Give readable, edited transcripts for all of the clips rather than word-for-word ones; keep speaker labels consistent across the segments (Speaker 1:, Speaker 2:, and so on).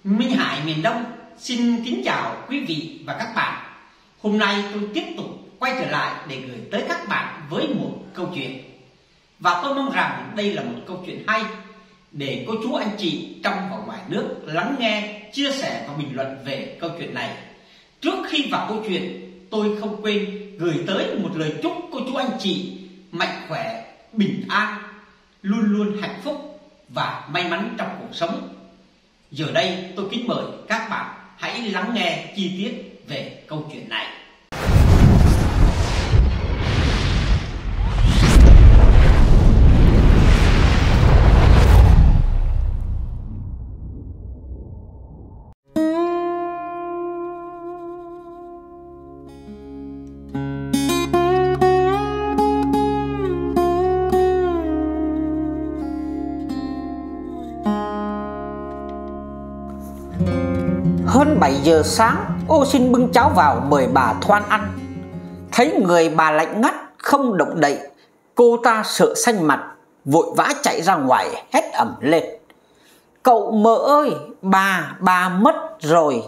Speaker 1: Minh Hải miền Đông xin kính chào quý vị và các bạn. Hôm nay tôi tiếp tục quay trở lại để gửi tới các bạn với một câu chuyện. Và tôi mong rằng đây là một câu chuyện hay để cô chú anh chị trong và ngoài nước lắng nghe, chia sẻ và bình luận về câu chuyện này. Trước khi vào câu chuyện, tôi không quên gửi tới một lời chúc cô chú anh chị mạnh khỏe, bình an, luôn luôn hạnh phúc và may mắn trong cuộc sống. Giờ đây tôi kính mời các bạn hãy lắng nghe chi tiết về câu chuyện này.
Speaker 2: Hơn 7 giờ sáng, Ô xin bưng cháo vào mời bà Thoan ăn. Thấy người bà lạnh ngắt không động đậy, cô ta sợ xanh mặt, vội vã chạy ra ngoài hét ầm lên: "Cậu mợ ơi, bà mất rồi!"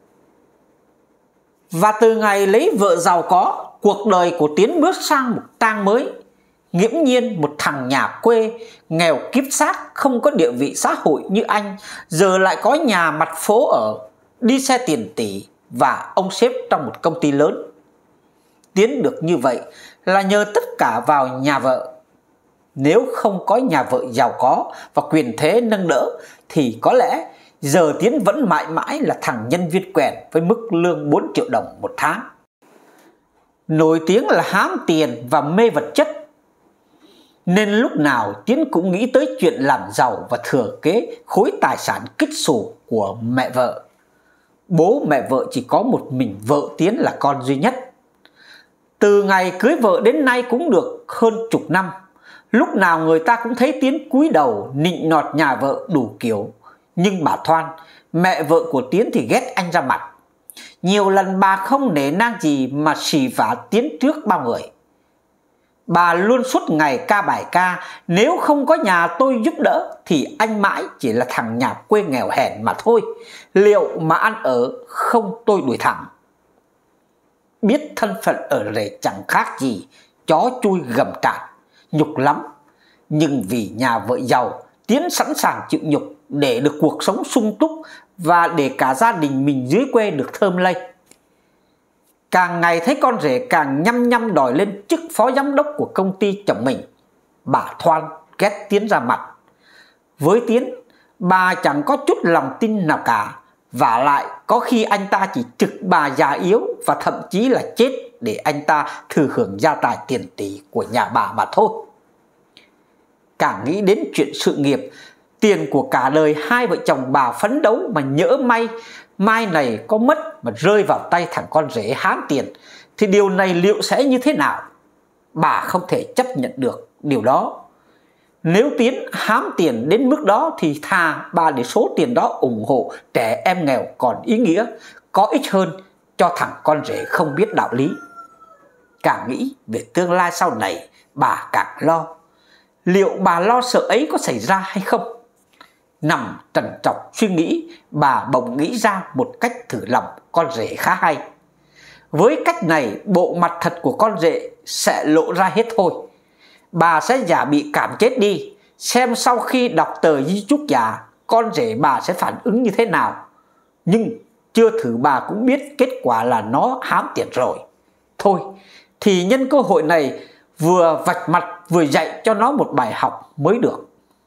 Speaker 2: Và từ ngày lấy vợ giàu có, cuộc đời của Tiến bước sang một trang mới. Nghiễm nhiên một thằng nhà quê, nghèo kiếp xác, không có địa vị xã hội như anh, giờ lại có nhà mặt phố ở, đi xe tiền tỷ và ông sếp trong một công ty lớn. Tiến được như vậy là nhờ tất cả vào nhà vợ. Nếu không có nhà vợ giàu có và quyền thế nâng đỡ thì có lẽ giờ Tiến vẫn mãi mãi là thằng nhân viên quèn với mức lương 4 triệu đồng một tháng. Nổi tiếng là hám tiền và mê vật chất, nên lúc nào Tiến cũng nghĩ tới chuyện làm giàu và thừa kế khối tài sản kích xù của mẹ vợ. Bố mẹ vợ chỉ có một mình vợ Tiến là con duy nhất. Từ ngày cưới vợ đến nay cũng được hơn chục năm, lúc nào người ta cũng thấy Tiến cúi đầu nịnh nọt nhà vợ đủ kiểu. Nhưng bà Thoan, mẹ vợ của Tiến thì ghét anh ra mặt. Nhiều lần bà không nể nang gì mà xì vả Tiến trước bao người. Bà luôn suốt ngày ca bài ca: "Nếu không có nhà tôi giúp đỡ thì anh mãi chỉ là thằng nhà quê nghèo hèn mà thôi. Liệu mà ăn ở không tôi đuổi thẳng." Biết thân phận ở rể chẳng khác gì chó chui gầm trại, nhục lắm. Nhưng vì nhà vợ giàu, Tiến sẵn sàng chịu nhục để được cuộc sống sung túc và để cả gia đình mình dưới quê được thơm lây. Càng ngày thấy con rể càng nhăm đòi lên chức phó giám đốc của công ty chồng mình, bà Thoan ghét Tiến ra mặt. Với Tiến, bà chẳng có chút lòng tin nào cả, vả lại có khi anh ta chỉ trực bà già yếu và thậm chí là chết để anh ta thừa hưởng gia tài tiền tỷ của nhà bà mà thôi. Càng nghĩ đến chuyện sự nghiệp, tiền của cả đời hai vợ chồng bà phấn đấu mà nhỡ mai này có mất mà rơi vào tay thằng con rể hám tiền thì điều này liệu sẽ như thế nào? Bà không thể chấp nhận được điều đó. Nếu Tiến hám tiền đến mức đó thì thà bà để số tiền đó ủng hộ trẻ em nghèo còn ý nghĩa, có ích hơn cho thằng con rể không biết đạo lý. Càng nghĩ về tương lai sau này, bà càng lo. Liệu bà lo sợ ấy có xảy ra hay không? Nằm trằn trọc suy nghĩ, bà bỗng nghĩ ra một cách thử lòng con rể khá hay. Với cách này, bộ mặt thật của con rể sẽ lộ ra hết thôi. Bà sẽ giả bị cảm chết đi, xem sau khi đọc tờ di chúc già, con rể bà sẽ phản ứng như thế nào. Nhưng chưa thử bà cũng biết kết quả là nó hám tiền rồi. Thôi, thì nhân cơ hội này vừa vạch mặt vừa dạy cho nó một bài học mới được.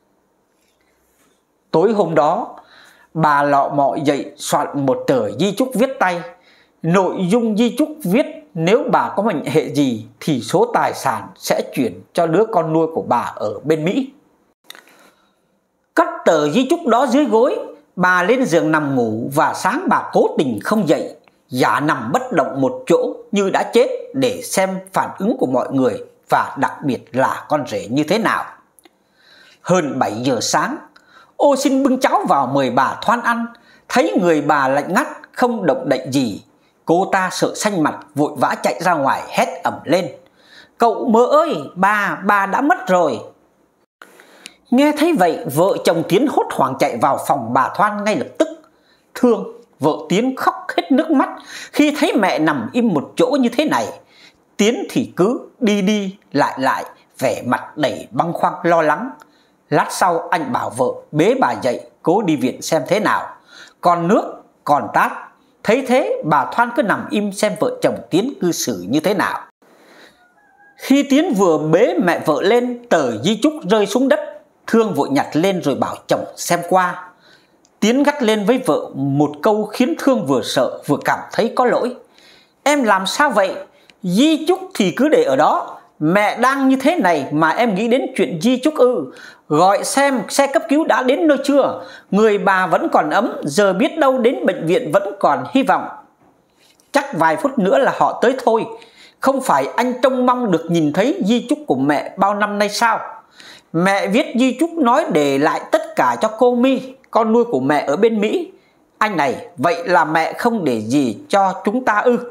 Speaker 2: Tối hôm đó, bà lọ mọ dậy soạn một tờ di chúc viết tay. Nội dung di chúc viết nếu bà có mệnh hệ gì thì số tài sản sẽ chuyển cho đứa con nuôi của bà ở bên Mỹ. Cất tờ di chúc đó dưới gối, bà lên giường nằm ngủ và sáng bà cố tình không dậy, giả nằm bất động một chỗ như đã chết để xem phản ứng của mọi người và đặc biệt là con rể như thế nào. Hơn 7 giờ sáng, Ô xin bưng cháo vào mời bà Thoan ăn. Thấy người bà lạnh ngắt không động đậy gì, cô ta sợ xanh mặt vội vã chạy ra ngoài hét ầm lên: "Cậu mợ ơi, bà đã mất rồi!" Nghe thấy vậy, vợ chồng Tiến hốt hoảng chạy vào phòng bà Thoan ngay lập tức. Thương, vợ Tiến khóc hết nước mắt khi thấy mẹ nằm im một chỗ như thế này. Tiến thì cứ đi đi lại, vẻ mặt đầy băn khoăn lo lắng. Lát sau anh bảo vợ bế bà dậy cố đi viện xem thế nào. Còn nước còn tát. Thấy thế bà Thoan cứ nằm im xem vợ chồng Tiến cư xử như thế nào. Khi Tiến vừa bế mẹ vợ lên, tờ di chúc rơi xuống đất. Thương vội nhặt lên rồi bảo chồng xem qua. Tiến gắt lên với vợ một câu khiến Thương vừa sợ vừa cảm thấy có lỗi. Em làm sao vậy? Di chúc thì cứ để ở đó. Mẹ đang như thế này mà em nghĩ đến chuyện di chúc ư? Gọi xem xe cấp cứu đã đến nơi chưa? Người bà vẫn còn ấm, giờ biết đâu đến bệnh viện vẫn còn hy vọng. Chắc vài phút nữa là họ tới thôi. Không phải anh trông mong được nhìn thấy di chúc của mẹ bao năm nay sao? Mẹ viết di chúc nói để lại tất cả cho cô My, con nuôi của mẹ ở bên Mỹ. Anh này, vậy là mẹ không để gì cho chúng ta ư?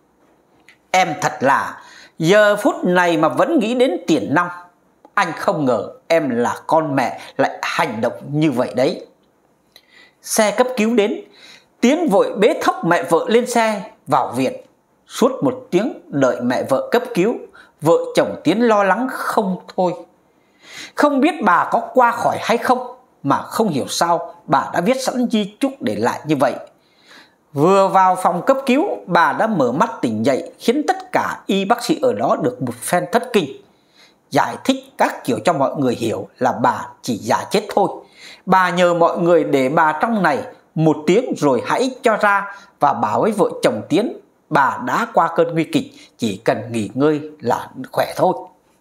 Speaker 2: Em thật là, giờ phút này mà vẫn nghĩ đến tiền nong. Anh không ngờ em là con mẹ lại hành động như vậy đấy. Xe cấp cứu đến, Tiến vội bế thốc mẹ vợ lên xe vào viện. Suốt một tiếng đợi mẹ vợ cấp cứu, vợ chồng Tiến lo lắng không thôi. Không biết bà có qua khỏi hay không, mà không hiểu sao bà đã viết sẵn di chúc để lại như vậy. Vừa vào phòng cấp cứu, bà đã mở mắt tỉnh dậy, khiến tất cả y bác sĩ ở đó được một phen thất kinh. Giải thích các kiểu cho mọi người hiểu là bà chỉ giả chết thôi. Bà nhờ mọi người để bà trong này một tiếng rồi hãy cho ra, và bảo với vợ chồng Tiến bà đã qua cơn nguy kịch, chỉ cần nghỉ ngơi là khỏe thôi.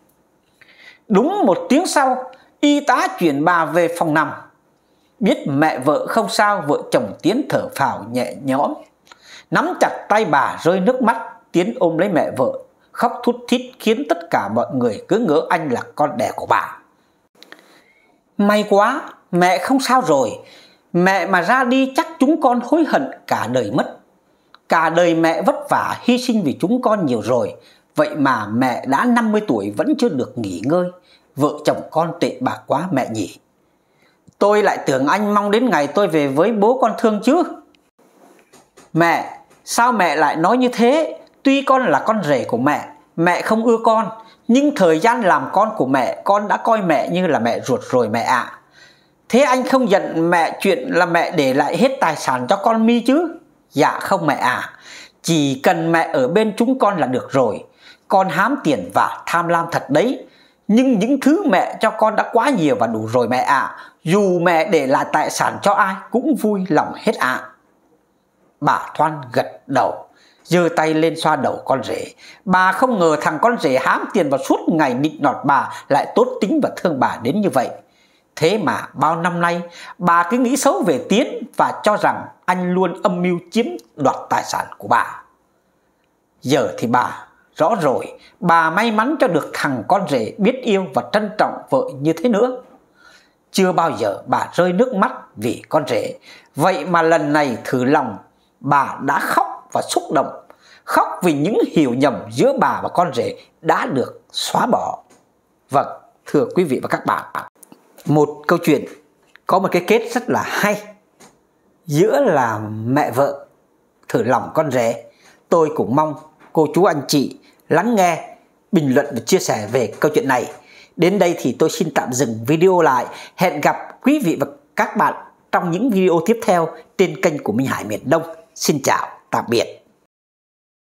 Speaker 2: Đúng một tiếng sau, y tá chuyển bà về phòng nằm. Biết mẹ vợ không sao, vợ chồng Tiến thở phào nhẹ nhõm. Nắm chặt tay bà rơi nước mắt, Tiến ôm lấy mẹ vợ khóc thút thít khiến tất cả mọi người cứ ngỡ anh là con đẻ của bà. May quá, mẹ không sao rồi. Mẹ mà ra đi chắc chúng con hối hận cả đời mất. Cả đời mẹ vất vả hy sinh vì chúng con nhiều rồi. Vậy mà mẹ đã 50 tuổi vẫn chưa được nghỉ ngơi. Vợ chồng con tệ bạc quá mẹ nhỉ. Tôi lại tưởng anh mong đến ngày tôi về với bố con Thương chứ. Mẹ, sao mẹ lại nói như thế? Tuy con là con rể của mẹ, mẹ không ưa con, nhưng thời gian làm con của mẹ, con đã coi mẹ như là mẹ ruột rồi mẹ ạ. Thế anh không giận mẹ chuyện là mẹ để lại hết tài sản cho con My chứ? Dạ không mẹ ạ. Chỉ cần mẹ ở bên chúng con là được rồi. Con hám tiền và tham lam thật đấy, nhưng những thứ mẹ cho con đã quá nhiều và đủ rồi mẹ ạ. Dù mẹ để lại tài sản cho ai cũng vui lòng hết ạ. Bà Thoan gật đầu, giơ tay lên xoa đầu con rể. Bà không ngờ thằng con rể hám tiền và suốt ngày nịnh nọt bà lại tốt tính và thương bà đến như vậy. Thế mà bao năm nay bà cứ nghĩ xấu về Tiến và cho rằng anh luôn âm mưu chiếm đoạt tài sản của bà. Giờ thì bà rõ rồi, bà may mắn cho được thằng con rể biết yêu và trân trọng vợ như thế nữa. Chưa bao giờ bà rơi nước mắt vì con rể. Vậy mà lần này thử lòng, bà đã khóc và xúc động. Khóc vì những hiểu nhầm giữa bà và con rể đã được xóa bỏ. Vâng, thưa quý vị và các bạn, một câu chuyện có một cái kết rất là hay giữa là mẹ vợ thử lòng con rể. Tôi cũng mong cô chú anh chị lắng nghe, bình luận và chia sẻ về câu chuyện này. Đến đây thì tôi xin tạm dừng video lại. Hẹn gặp quý vị và các bạn trong những video tiếp theo trên kênh của Minh Hải Miền Đông. Xin chào, tạm biệt.